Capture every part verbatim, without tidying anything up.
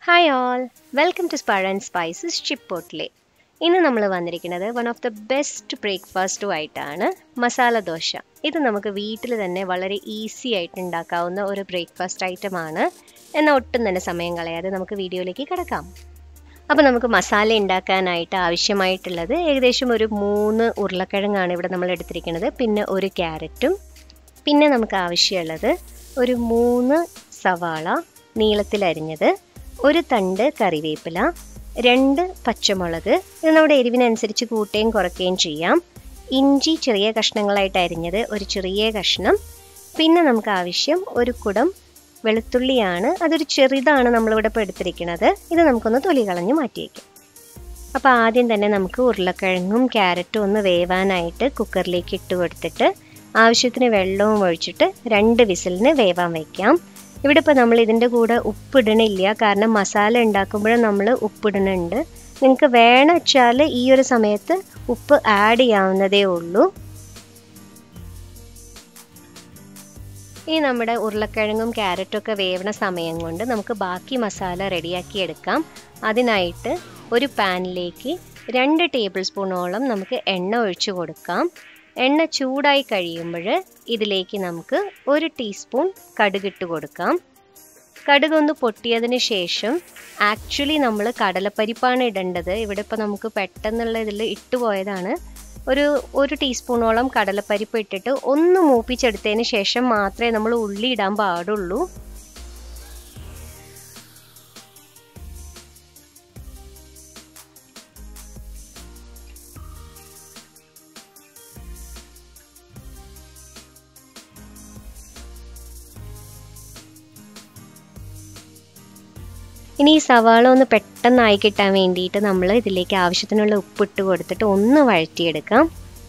Hi all, welcome to spur and spices chipotle. ഇന്ന് നമ്മൾ വന്നിരിക്കുന്നത് one of the best breakfast ആയിട്ടാണ് മസാല ദോശ. ഇത് നമുക്ക് വീട്ടിൽ തന്നെ വളരെ ഈസി ആയിട്ട് ഉണ്ടാക്കാവുന്ന ഒരു ബ്രേക്ക്ഫാസ്റ്റ് ഐറ്റം ആണ്. എന്നാൽ ഒട്ടും തന്നെ സമയം കളയാതെ നമുക്ക് വീഡിയോയിലേക്ക് കടക്കാം. അപ്പോൾ നമുക്ക് മസാല ഉണ്ടാക്കാനായിട്ട് ആവശ്യമായിട്ടുള്ളത് ഏകദേശം ഒരു മൂന്ന് ഉരുളക്കിഴങ്ങാണ് ഇവിടെ നമ്മൾ എടുത്തിരിക്കുന്നത്. പിന്നെ ഒരു ക്യാരറ്റും പിന്നെ നമുക്ക് ആവശ്യമുള്ളത് ഒരു മൂന്ന് സവാള നീളത്തിൽ അരിഞ്ഞത്, ഒരു തണ്ട് കറിവേപ്പില, രണ്ട് പച്ചമുളക്, ഇത് നമ്മുടെ എരിവിനനുസരിച്ച് കൂട്ടുകയും കുറയ്ക്കുകയും ചെയ്യാം. ഇഞ്ചി ചെറിയ കഷ്ണങ്ങളായിട്ട് അരിഞ്ഞത് ഒരു ചെറിയ കഷ്ണം. പിന്നെ നമുക്ക് ആവശ്യം ഒരു കുടം വെളുത്തുള്ളിയാണ്. അതൊരു ചെറുതാണ് നമ്മളിവിടെ ഇപ്പോൾ എടുത്തിരിക്കുന്നത്. ഇത് നമുക്കൊന്ന് തൊലി കളഞ്ഞ് മാറ്റി വയ്ക്കാം. അപ്പോൾ ആദ്യം തന്നെ നമുക്ക് ഉരുളക്കിഴങ്ങും ക്യാരറ്റും ഒന്ന് വേവാനായിട്ട് കുക്കറിലേക്ക് ഇട്ട് കൊടുത്തിട്ട് ആവശ്യത്തിന് വെള്ളവും ഒഴിച്ചിട്ട് രണ്ട് വിസിലിന് വേവാൻ വയ്ക്കാം. ഇവിടെ ഇപ്പോൾ നമ്മൾ ഇതിൻ്റെ കൂടെ ഉപ്പിടണില്ല, കാരണം മസാല ഉണ്ടാക്കുമ്പോഴും നമ്മൾ ഉപ്പിടുന്നുണ്ട്. നിങ്ങൾക്ക് വേണം വെച്ചാൽ ഈ ഒരു സമയത്ത് ഉപ്പ് ആഡ് ചെയ്യാവുന്നതേ ഉള്ളൂ. ഈ നമ്മുടെ ഉരുളക്കിഴങ്ങും ക്യാരറ്റും ഒക്കെ വേവണ സമയം കൊണ്ട് നമുക്ക് ബാക്കി മസാല റെഡിയാക്കി എടുക്കാം. അതിനായിട്ട് ഒരു പാനിലേക്ക് രണ്ട് ടേബിൾ സ്പൂണോളം നമുക്ക് എണ്ണ ഒഴിച്ചു കൊടുക്കാം. എണ്ണ ചൂടായി കഴിയുമ്പോൾ ഇതിലേക്ക് നമുക്ക് ഒരു ടീസ്പൂൺ കടുകിട്ട് കൊടുക്കാം. കടുകൊന്ന് പൊട്ടിയതിന് ശേഷം ആക്ച്വലി നമ്മൾ കടലപ്പരിപ്പാണ് ഇടേണ്ടത്. ഇവിടെ ഇപ്പോൾ നമുക്ക് പെട്ടെന്നുള്ള ഇതിൽ ഇട്ടുപോയതാണ്. ഒരു ഒരു ടീസ്പൂണോളം കടലപ്പരിപ്പ് ഇട്ടിട്ട് ഒന്ന് മൂപ്പിച്ചെടുത്തതിന് ശേഷം മാത്രമേ നമ്മൾ ഉള്ളി ഇടാൻ പാടുള്ളൂ. ഇനി ഈ സവാള ഒന്ന് പെട്ടെന്നായി കിട്ടാൻ വേണ്ടിയിട്ട് നമ്മൾ ഇതിലേക്ക് ആവശ്യത്തിനുള്ള ഉപ്പിട്ട് കൊടുത്തിട്ട് ഒന്ന് വഴറ്റിയെടുക്കാം.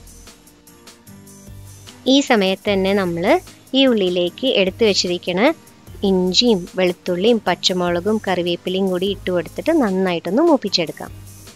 ഈ സമയത്ത് തന്നെ നമ്മൾ ഈ ഉള്ളിലേക്ക് എടുത്തു വെച്ചിരിക്കുന്ന ഇഞ്ചിയും വെളുത്തുള്ളിയും പച്ചമുളകും കറിവേപ്പിലയും കൂടി ഇട്ട് കൊടുത്തിട്ട് നന്നായിട്ടൊന്ന് മൂപ്പിച്ചെടുക്കാം.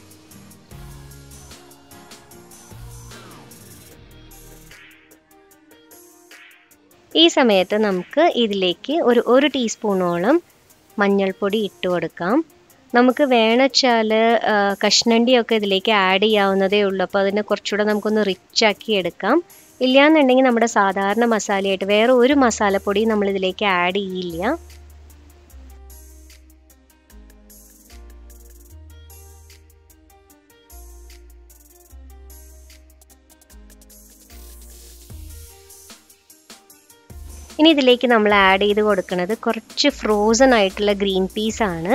ഈ സമയത്ത് നമുക്ക് ഇതിലേക്ക് ഒരു ഒരു ടീസ്പൂണോളം മഞ്ഞൾപ്പൊടി ഇട്ട് കൊടുക്കാം. നമുക്ക് വേണമെച്ചാൽ കഷ്ണണ്ടിയൊക്കെ ഇതിലേക്ക് ആഡ് ചെയ്യാവുന്നതേ ഉള്ളൂ. അപ്പോൾ അതിനെ കുറച്ചുകൂടെ നമുക്കൊന്ന് റിച്ച് ആക്കി എടുക്കാം. ഇല്ലയെന്നുണ്ടെങ്കിൽ നമ്മുടെ സാധാരണ മസാലയായിട്ട് വേറെ ഒരു മസാലപ്പൊടി നമ്മൾ ഇതിലേക്ക് ആഡ് ചെയ്യില്ല. ഇനി ഇതിലേക്ക് നമ്മൾ ആഡ് ചെയ്ത് കൊടുക്കുന്നത് കുറച്ച് ഫ്രോസൺ ആയിട്ടുള്ള ഗ്രീൻ പീസ് ആണ്.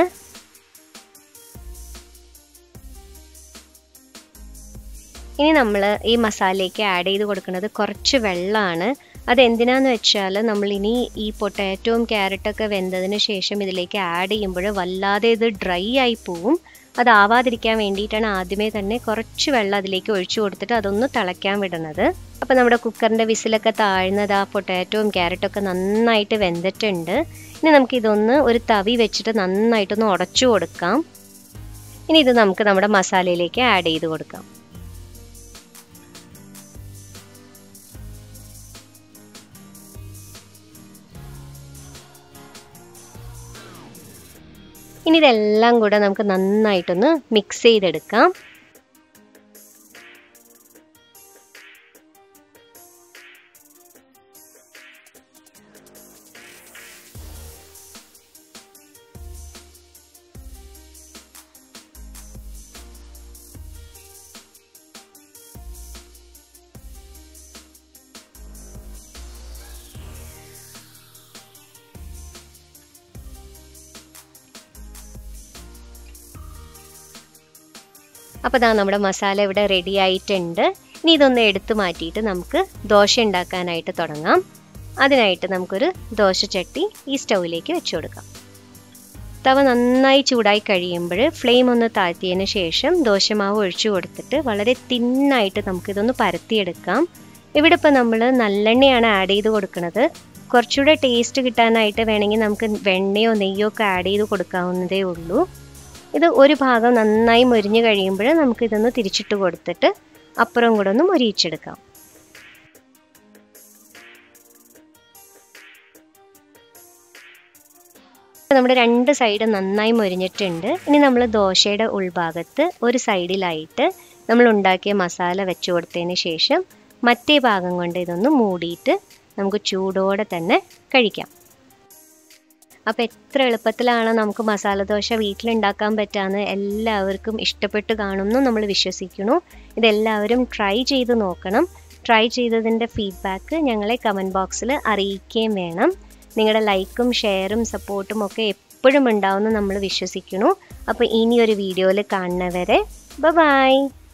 ഇനി നമ്മൾ ഈ മസാലയ്ക്ക് ആഡ് ചെയ്ത് കൊടുക്കുന്നത് കുറച്ച് വെള്ളമാണ്. അതെന്തിനാന്ന് വെച്ചാൽ നമ്മളിനി ഈ പൊട്ടാറ്റോയും ക്യാരറ്റൊക്കെ വെന്തതിന് ശേഷം ഇതിലേക്ക് ആഡ് ചെയ്യുമ്പോൾ വല്ലാതെ ഇത് ഡ്രൈ ആയി പോവും. അതാവാതിരിക്കാൻ വേണ്ടിയിട്ടാണ് ആദ്യമേ തന്നെ കുറച്ച് വെള്ളം അതിലേക്ക് ഒഴിച്ചു കൊടുത്തിട്ട് അതൊന്ന് തിളയ്ക്കാൻ വിടുന്നത്. അപ്പോൾ നമ്മുടെ കുക്കറിൻ്റെ വിസിലൊക്കെ താഴ്ന്നത് ആ പൊട്ടാറ്റോയും ക്യാരറ്റൊക്കെ നന്നായിട്ട് വെന്തിട്ടുണ്ട്. ഇനി നമുക്കിതൊന്ന് ഒരു തവി വെച്ചിട്ട് നന്നായിട്ടൊന്ന് ഉടച്ചു കൊടുക്കാം. ഇനി ഇത് നമുക്ക് നമ്മുടെ മസാലയിലേക്ക് ആഡ് ചെയ്ത് കൊടുക്കാം. ഇനി ഇതെല്ലാം കൂടെ നമുക്ക് നന്നായിട്ടൊന്ന് മിക്സ് ചെയ്തെടുക്കാം. അപ്പോൾ ഇതാ നമ്മുടെ മസാല ഇവിടെ റെഡി ആയിട്ടുണ്ട്. ഇനി ഇതൊന്ന് എടുത്തു മാറ്റിയിട്ട് നമുക്ക് ദോശ ഉണ്ടാക്കാനായിട്ട് തുടങ്ങാം. അതിനായിട്ട് നമുക്കൊരു ദോശച്ചട്ടി ഈ സ്റ്റൗവിലേക്ക് വെച്ച് കൊടുക്കാം. തവ നന്നായി ചൂടായി കഴിയുമ്പോൾ ഫ്ലെയിം ഒന്ന് താഴ്ത്തിയതിന് ശേഷം ദോശമാവ് ഒഴിച്ചു കൊടുത്തിട്ട് വളരെ തിന്നായിട്ട് നമുക്കിതൊന്ന് പരത്തിയെടുക്കാം. ഇവിടെ ഇപ്പോൾ നമ്മൾ നല്ലെണ്ണയാണ് ആഡ് ചെയ്ത് കൊടുക്കുന്നത്. കുറച്ചുകൂടെ ടേസ്റ്റ് കിട്ടാനായിട്ട് വേണമെങ്കിൽ നമുക്ക് വെണ്ണയോ നെയ്യോ ഒക്കെ ആഡ് ചെയ്ത് കൊടുക്കാവുന്നതേ ഉള്ളൂ. ഇത് ഒരു ഭാഗം നന്നായി മൊരിഞ്ഞ് കഴിയുമ്പോൾ നമുക്കിതൊന്ന് തിരിച്ചിട്ട് കൊടുത്തിട്ട് അപ്പുറം കൂടെ ഒന്ന് മൊരിയിച്ചെടുക്കാം. നമ്മുടെ രണ്ട് സൈഡ് നന്നായി മൊരിഞ്ഞിട്ടുണ്ട്. ഇനി നമ്മൾ ദോശയുടെ ഉൾഭാഗത്ത് ഒരു സൈഡിലായിട്ട് നമ്മൾ ഉണ്ടാക്കിയ മസാല വെച്ച് കൊടുത്തതിന് ശേഷം മറ്റേ ഭാഗം കൊണ്ട് ഇതൊന്ന് മൂടിയിട്ട് നമുക്ക് ചൂടോടെ തന്നെ കഴിക്കാം. അപ്പോൾ എത്ര എളുപ്പത്തിലാണ് നമുക്ക് മസാല ദോശ വീട്ടിലുണ്ടാക്കാൻ പറ്റാമെന്ന് എല്ലാവർക്കും ഇഷ്ടപ്പെട്ട് കാണുമെന്ന് നമ്മൾ വിശ്വസിക്കുന്നു. ഇതെല്ലാവരും ട്രൈ ചെയ്ത് നോക്കണം. ട്രൈ ചെയ്തതിൻ്റെ ഫീഡ്ബാക്ക് ഞങ്ങളെ കമൻറ്റ് ബോക്സിൽ അറിയിക്കുകയും വേണം. നിങ്ങളുടെ ലൈക്കും ഷെയറും സപ്പോർട്ടും ഒക്കെ എപ്പോഴും ഉണ്ടാവുമെന്ന് നമ്മൾ വിശ്വസിക്കുന്നു. അപ്പോൾ ഇനിയൊരു വീഡിയോയിൽ കാണുന്നവരെ ബൈ.